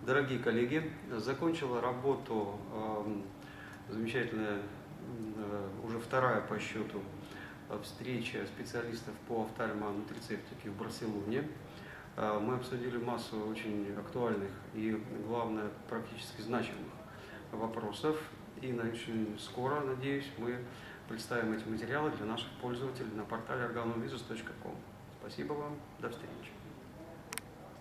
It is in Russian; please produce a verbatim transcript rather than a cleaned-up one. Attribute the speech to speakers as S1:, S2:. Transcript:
S1: Дорогие коллеги, закончила работу э, замечательная, э, уже вторая по счету э, встреча специалистов по офтальмонутрицептике в Барселоне. Э, мы обсудили массу очень актуальных и, главное, практически значимых вопросов. И очень скоро, надеюсь, мы представим эти материалы для наших пользователей на портале organovisus точка ком. Спасибо вам, до встречи.